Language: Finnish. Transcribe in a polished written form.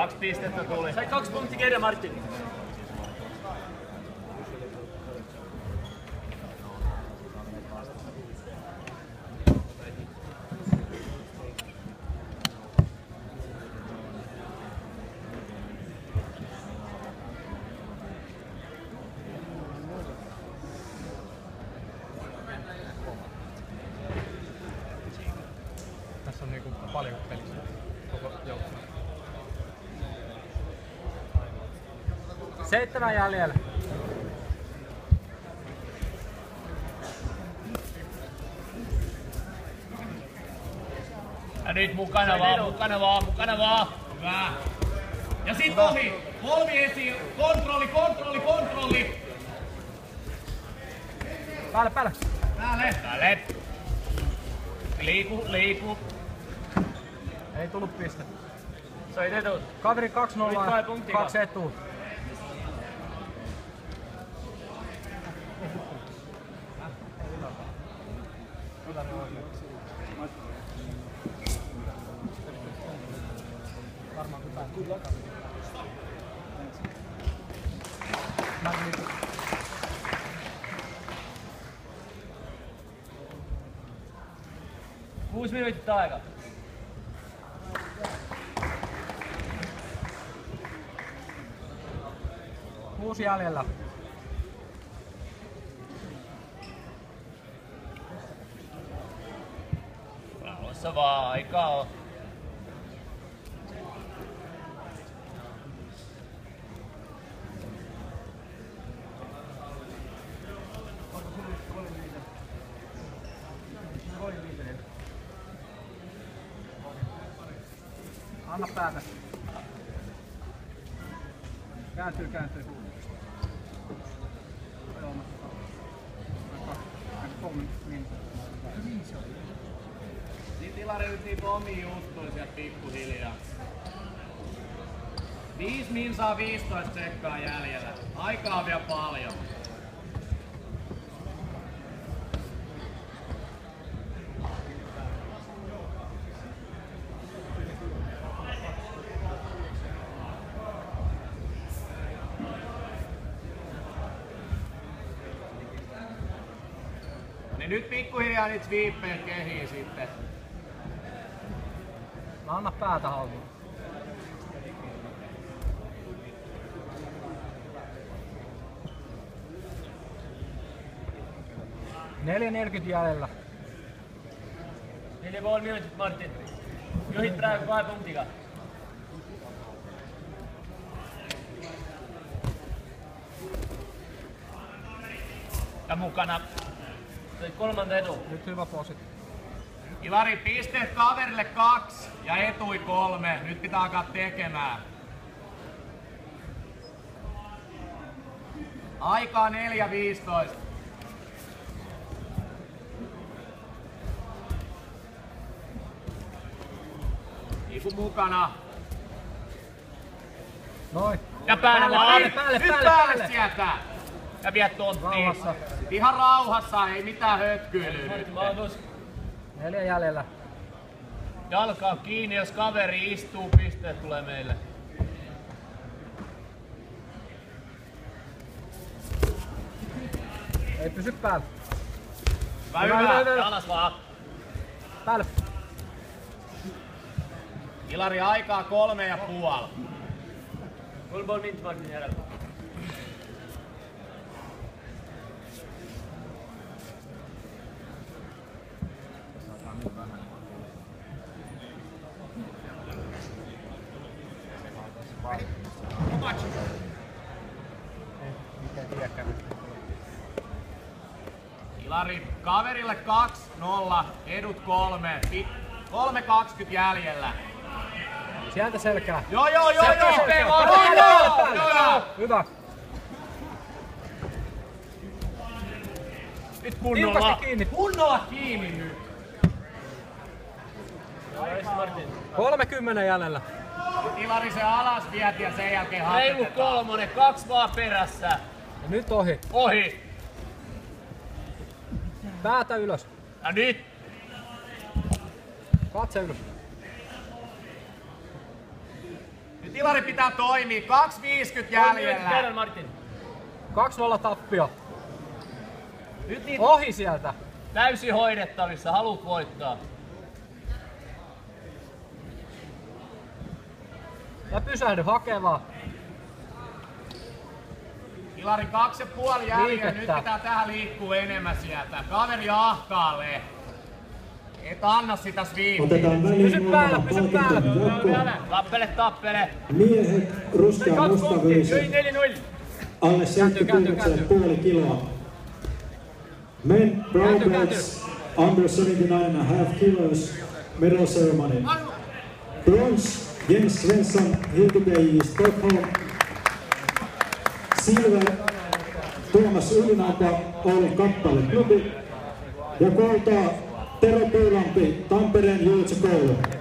2 pistettä tuli. Sai 2 punktia kerran, Martin. Tässä on niinku paljon pelissä koko joukkue. 7 jäljellä. Ja nyt mukana vaan. Hyvä. Ja sit ohi. Polvi esiin. Kontrolli. Päälle. Päälle. Liiku. Ei tullut piste. Sai etu. Kaveri 2-0, 2 etua. Kuusi minuuttia aikaa. Kuusi jäljellä. Rauhassa vaan, aikaa on. Anna päätä. Kääntyy. Nyt Ilari nyt niitä omia juttuja sieltä pikkuhiljaa. 5 minsaa 15 sekkaa jäljellä. Aikaa on vielä paljon. Niin nyt pikkuhiljaa niitä sweepejä kehii sitten. No anna päätä haltuun. 4.40 jäljellä. 4,5 minuutit, Martin. Johit praegu 2 punktiga. Ja mukana. Toi 3. etu. Nyt hyvä posi. Ilari, pisteet kaverille 2 ja etui 3. Nyt pitää alkaa tekemään. Aikaa 4.15. Iku mukana. Noin. Ja päälle. Päälle. Sieltä. Ja vie tonttiin. Rauhassa. Ihan rauhassa, ei mitään hötkyilyä nyt. 4 jäljellä. Jalka on kiinni, jos kaveri istuu, pisteet tulee meille. Ei pysy päällä. Hyvä. Alas vaan. Päälle. Ilari, aikaa 3,5. 3,5 minuutit, Martin järjellä. Ilari, kaverille 2-0, edut 3. 3.20 jäljellä. Sieltä selkää. Joo. Hyvä. Nyt Tiukasti kiinni. Kunnolla kiinni nyt. 30 jäljellä. Ilari se alas vieti ja sen jälkeen Reilu haketetaan. 3, 2 vaan perässä. Ja nyt ohi. Ohi. Päätä ylös. Ja nyt. Katse ylös. Nyt Ilari pitää toimia. 2.50 jäljellä. Kerran Martin. 2-0 tappio. Nyt niitä Ohi sieltä. täysin hoidettavissa, haluat voittaa. Ja pysähdy hakevaa. Ilari 2,5 jäljellä. Nyt Liikettä. pitää tähän liikkua enemmän sieltä. Kaveri ahtaalle. Et anna sitä sviippiä. Otetaan väliin muutama palkinton jatko. Tappele. Miehet, ruskea mustavyys, Yli 4-0. alle 79,5 kiloa. Men brown belts, under 79.5 kilos, medal ceremony. Bronze, Jens Svensson, Hildeberg, Stockholm. Silver, Tuomas Ylinauka, Oulun Kappale-klubi. Ja kultaa, Tero Puulampi, Tampereen Juutsokoulu.